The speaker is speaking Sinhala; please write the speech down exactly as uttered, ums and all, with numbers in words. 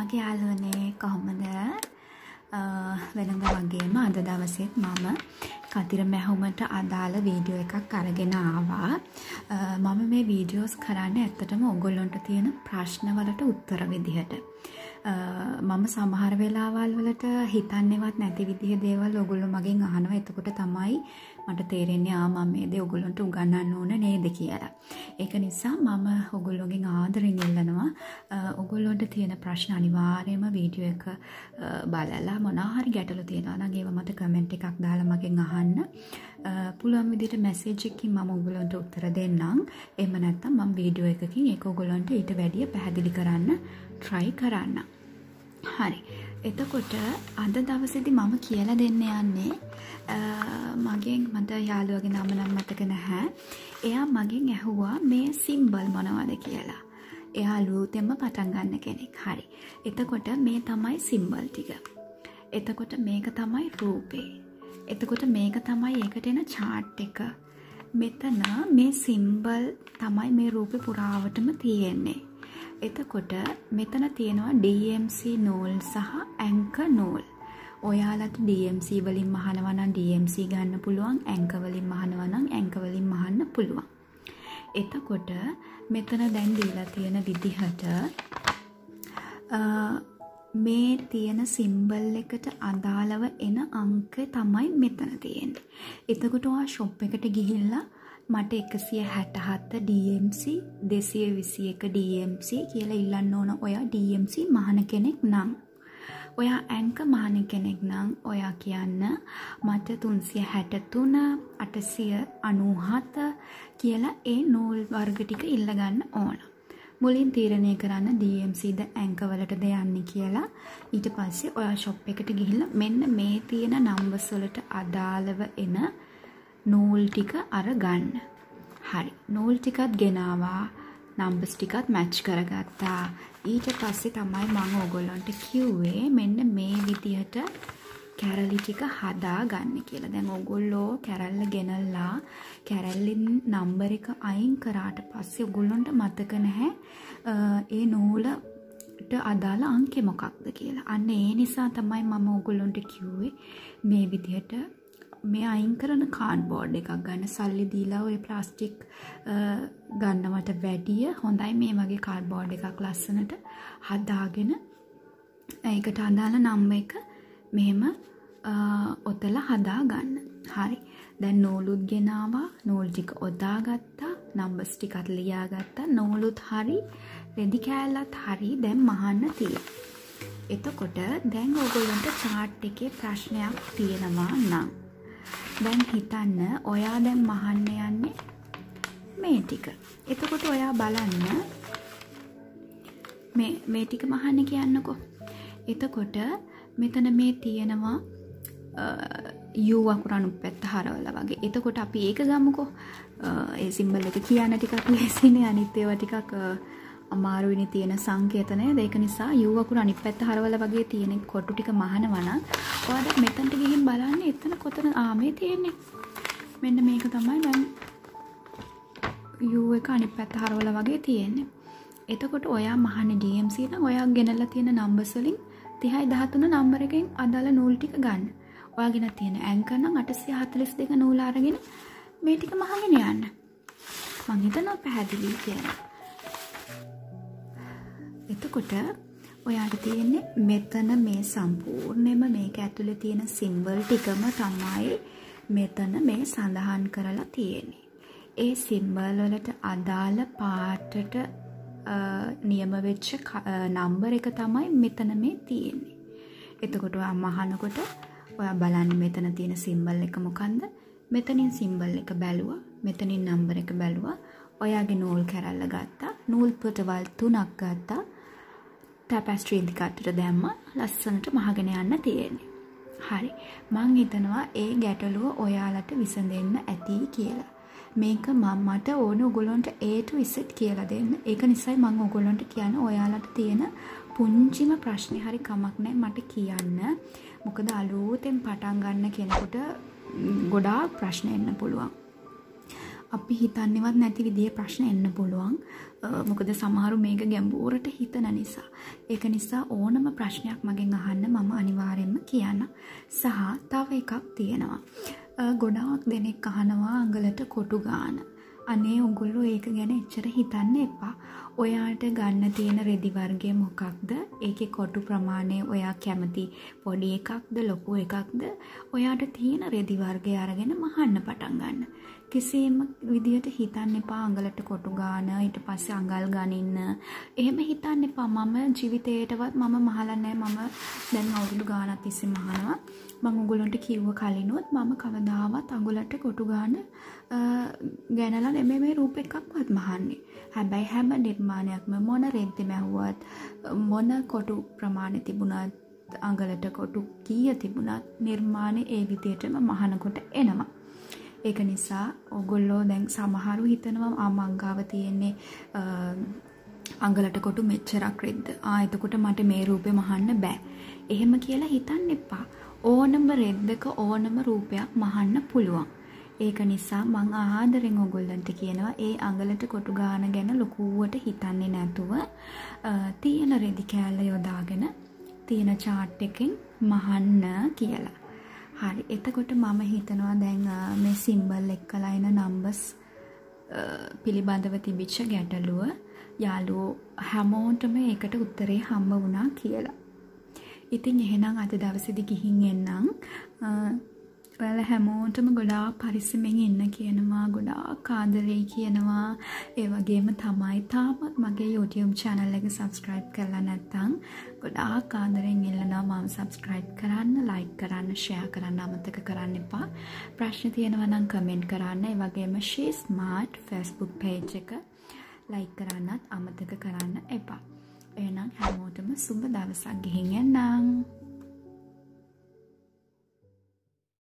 මගේ යාළුවනේ කොහොමද? වෙනද වගේම අද දවසෙත් මම කතිර මැහුමට අදාළ වීඩියෝ එකක් අරගෙන ආවා. මම මේ වීඩියෝස් කරන්නේ ඇත්තටම ඔයගොල්ලන්ට තියෙන ප්‍රශ්නවලට උත්තර විදිහට. මම සමහර වෙලාවල් වලට හිතන්නේවත් නැති විදිහේ දේවල් ඔයගොල්ලෝ මගෙන් අහනවා. එතකොට තමයි මට තේරෙන්නේ ආ මම මේ දේ ඔයගොල්ලන්ට උගන්වන්න ඕන නේද කියලා. ඒක නිසා මම ඔයගොල්ලෝගෙන් ආදරෙන් ඉල්ලනවා ඔයගොල්ලන්ට තියෙන ප්‍රශ්න අනිවාර්යයෙන්ම වීඩියෝ එක බලලා මොනවා හරි ගැටලු තියෙනවා නම් ඒව මට කමෙන්ට් එකක් දාලා මගෙන් අහන්න. පුළුවන් විදිහට මැසේජ් එකකින් මම ඔයගොල්ලන්ට උත්තර දෙන්නම්. එහෙම නැත්නම් මම වීඩියෝ එකකින් ඒක ඔයගොල්ලන්ට ඊට වැඩිය පැහැදිලි කරන්න try කරන්න. හරි. එතකොට අද දවසේදී මම කියලා දෙන්න යන්නේ මගෙන් මට යාළුවගේ නම නම් මතක නැහැ. එයා මගෙන් ඇහුවා මේ සිම්බල් මොනවද කියලා. එයා අලුතෙන්ම පටන් ගන්න කෙනෙක්. හරි. එතකොට මේ තමයි සිම්බල් ටික. එතකොට මේක තමයි රූපේ. එතකොට මේක තමයි ඒකට එන chart එක. මෙතන මේ සිම්බල් තමයි මේ රූපේ පුරාවටම තියෙන්නේ. එතකොට මෙතන තියෙනවා D M C නූල් සහ ඇංකර් නූල්. ඔයාලට D M C වලින් මහනවා නම් D M C ගන්න පුළුවන්, ඇංකර් වලින් මහනවා නම් ඇංකර් වලින් මහන්න පුළුවන්. එතකොට මෙතන දැන් දීලා තියෙන විදිහට මේ තියෙන සිම්බල් එකට අදාළව එන අංක තමයි මෙතන තියෙන්නේ. එතකොට ඔයා ෂොප් එකට ගිහිල්ලා මට එකසිය හැට හත D M C දෙසිය විසි එක D M C කියලා ඉල්ලන්න ඕන. ඔයා D M C මහන කෙනෙක් නම්, ඔයා ඇංකර් මහන කෙනෙක් නම් ඔයා කියන්න මට තුන්සිය හැට තුන අටසිය අනූ හත කියලා ඒ නූල් වර්ග ටික ඉල්ල ගන්න ඕන. මුලින් තීරණය කරන්න D M C ද ඇංකර් වලටද යන්නේ කියලා. ඊට පස්සේ ඔයා ෂොප් එකට ගිහිල්ලා මෙන්න මේ තියෙන නම්බර්ස් වලට අදාළව එන නූල් ටික අරගන්න. හරි. නූල් ටිකත් ගෙනාවා, නම්බර්ස් ටිකත් මැච් කරගත්තා. ඊට පස්සේ තමයි මම ඔයගොල්ලන්ට කිව්වේ මෙන්න මේ විදිහට කැරලි ටික හදා ගන්න කියලා. දැන් ඔයගොල්ලෝ කැරල්ල ගෙනල්ලා කැරල්ලෙන් නම්බර් එක අයින් කරාට පස්සේ ඔයගොල්ලන්ට මතක නැහැ ඒ නූලට අදාළ අංකෙ මොකක්ද කියලා. අන්න ඒ නිසා තමයි මම ඔයගොල්ලන්ට කිව්වේ මේ විදිහට මේ අයින් කරන කාඩ්බෝඩ් එකක් ගන්න. සල්ලි දීලා ඔය ප්ලාස්ටික් ගන්නවට වැඩිය හොඳයි මේ වගේ කාඩ්බෝඩ් එකක් ලස්සනට හදාගෙන ඒකට අදාළ නම්බර් එක මෙහෙම ඔතලා හදා ගන්න. හරි. දැන් නූලුත් ගෙනාවා, නූල් ටික ඔදාගත්තා, නම්බර්ස් ටිකත් ලියාගත්තා, නූලුත් හරි, රෙදි කෑල්ලත් හරි. දැන් මහන්න තියෙනවා. එතකොට දැන් ඔයගොල්ලන්ට chart එකේ ප්‍රශ්නයක් තියෙනවා නම් දැන් හිතන්න ඔයා දැන් මහන්න යන්නේ මේ ටික. එතකොට ඔයා බලන්න මේ මේ ටික මහන්න කියන්නකෝ. එතකොට මෙතන මේ තියෙනවා U අකුර අනුත් පැත්ත හරවලා වගේ. එතකොට අපි ඒක ගමුකෝ. ඒ සිම්බල් එක කියන්න ටිකක් ලේසිනේ. අනිත් ඒවා ටිකක් අමාරුයිනේ තියෙන සංකේත නේද? ඒක නිසා U අකුර අනිත් පැත්ත හරවලා වගේ තියෙන කොටු ටික මහනවා නම් ඔයාලා මෙතනට ගිහින් බලන්න එතන කොතන ආ මේ තියෙන්නේ. මෙන්න මේක තමයි දැන් U එක අනිත් පැත්ත හරවලා වගේ තියෙන්නේ. එතකොට ඔයා මහන්නේ D M C නම් ඔයා ගෙනල්ලා තියෙන නම්බර්ස් වලින් තිහයි දහතුන නම්බර එකෙන් අදාළ නූල් ටික ගන්න. ඔයාගෙන තියෙන ඇංකර් නම් අටසිය හතළිස් දෙක නූල් අරගෙන මේ ටික මහගෙන යන්න. මං හිතනවා පැහැදිලි කියලා. එතකොට ඔයාට තියෙන්නේ මෙතන මේ සම්පූර්ණයෙන්ම මේක ඇතුලේ තියෙන සිම්බල් ටිකම තමයි මෙතන මේ සඳහන් කරලා තියෙන්නේ. ඒ සිම්බල් වලට අදාළ පාටට නියම වෙච්ච නම්බර් එක තමයි මෙතන මේ තියෙන්නේ. එතකොට ඔයා මහනකොට ඔයා බලන්න මෙතන තියෙන සිම්බල් එක මොකන්ද? මෙතනින් සිම්බල් එක බැලුවා, මෙතනින් නම්බර් එක බැලුවා. ඔයාගේ නූල් කැරල්ල ගත්තා, නූල් පොටවල් තුනක් ගත්තා. ටැපස්ට්‍රි ඉදිකටට දැම්ම ලස්සනට මහගෙන යන්න තියෙන්නේ. හරි. මං හිතනවා ඒ ගැටලුව ඔයාලට විසඳෙන්න ඇති කියලා. මේක මම මට ඕන ඔයගොල්ලන්ට A to Z කියලා දෙන්න. ඒක නිසායි මම ඔයගොල්ලන්ට කියන්නේ ඔයාලට තියෙන පුංචිම ප්‍රශ්නේ හරි කමක් නැහැ මට කියන්න. මොකද අලුතෙන් පටන් ගන්න කෙනෙකුට ගොඩාක් ප්‍රශ්න එන්න පුළුවන්. අපි හිතන්නේවත් නැති විදිහේ ප්‍රශ්න එන්න පුළුවන්. මොකද සමහරු මේක ගැඹුරට හිතන නිසා. ඒක නිසා ඕනම ප්‍රශ්නයක් මගෙන් අහන්න මම අනිවාර්යයෙන්ම කියන්න. සහ තව එකක් තියෙනවා. ගොඩාක් දෙනෙක් අහනවා අඟලට කොටු ගාන. අනේ උගොල්ලෝ ඒක ගැන එච්චර හිතන්න එපා. ඔයාට ගන්න තියෙන රෙදි වර්ගය මොකක්ද? ඒකේ කොටු ප්‍රමාණය ඔයා කැමති පොඩි එකක්ද ලොකු එකක්ද? ඔයාට තියෙන රෙදි වර්ගය අරගෙන මහන්න පටන් ගන්න. කිසිම විදියට හිතන්න එපා අඟලට කොටු ගාන ඊට පස්සේ අඟල් ගනින්න. එහෙම හිතන්න එපා. මම ජීවිතේටවත් මම මහලා නැහැ. මම දැන් අවුරුදු ගානක් තිස්සේ මහනවා. මම උගලන්ට කිව්ව කලිනුත් මම කවදාවත් අඟලට කොටු ගාන ගැනලා නෙමෙයි මේ රූප එකක්වත් මහන්නේ. හැබැයි හැම නිර්මාණයක්ම මොන රෙද්ද මැහුවත් මොන කොටු ප්‍රමාණය තිබුණත් අඟලට කොටු කීය තිබුණත් නිර්මාණය ඒ විදිහටම මහනකොට එනවා. ඒක නිසා ඔයගොල්ලෝ දැන් සමහරු හිතනවා ආ මංගාව තියෙන්නේ අඟලට කොටු මෙච්චරක් රෙද්ද. ආ එතකොට මට මේ රූපේ මහන්න බෑ. එහෙම කියලා හිතන්න එපා. ඕනම රෙද්දක ඕනම රූපයක් මහන්න පුළුවන්. ඒක නිසා මං ආදරෙන් ඔයගොල්ලන්ට කියනවා ඒ අඟලට කොටු ගාන ගැන ලොකුවට හිතන්නේ නැතුව තියෙන රෙදි කෑල්ල යොදාගෙන තියෙන chart එකෙන් මහන්න කියලා. හරි. එතකොට මම හිතනවා දැන් මේ සිම්බල් එක්කලා එන නම්බර්ස් පිළිබඳව තිබිච්ච ගැටලුව යාළුවෝ හැමෝටම ඒකට උත්තරේ හම්බ වුණා කියලා. ඉතින් එහෙනම් අද දවසේදී ගිහින් එන්නම්. ඔයාලා හැමෝටම ගොඩාක් පරිස්සමෙන් ඉන්න කියනවා, ගොඩාක් ආදරේ කියනවා. ඒ වගේම තමයි තාමත් මගේ YouTube channel එක subscribe කරලා නැත්නම් ගොඩාක් ආදරෙන් ඉල්ලනවා මම subscribe කරන්න, like කරන්න, share කරන්න අමතක කරන්න එපා. ප්‍රශ්න තියෙනවා නම් comment කරන්න. ඒ වගේම she smart Facebook page එක like කරන්නත් අමතක කරන්න එපා. එහෙනම් හැමෝටම සුබ දවසක් ගිහින් එන්නම්.